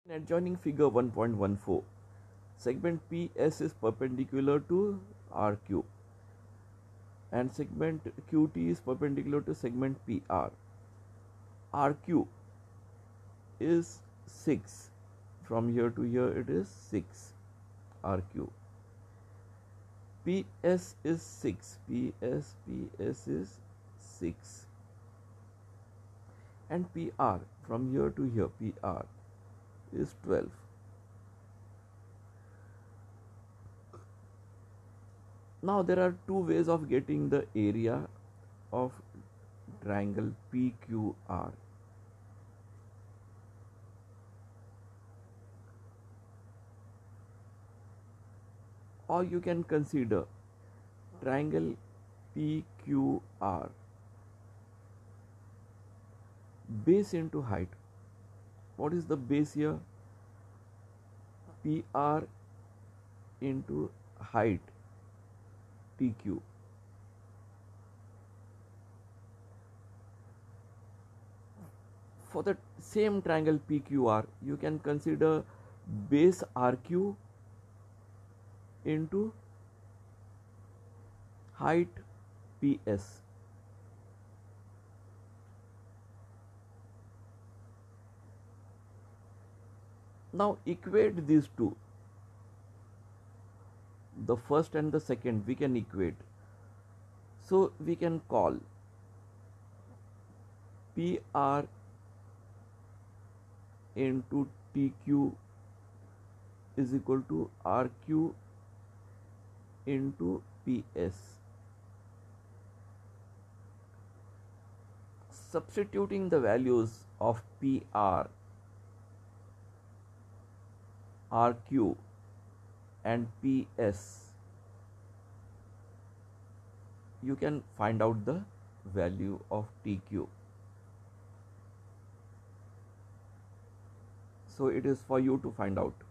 Adjoining figure 1.14, segment PS is perpendicular to RQ and segment QT is perpendicular to segment PR. RQ is 6. From here to here it is 6 RQ. PS is 6. PS is 6. And PR from here to here PR is 12. Now there are two ways of getting the area of triangle PQR. Or you can consider triangle PQR base into height. What is the base here? PR into height TQ. For the same triangle PQR, you can consider base RQ into height PS. Now equate these two. The first and the second we can equate. So we can call PR into TQ is equal to RQ into PS. Substituting the values of PR, RQ and PS, you can find out the value of TQ. So it is for you to find out.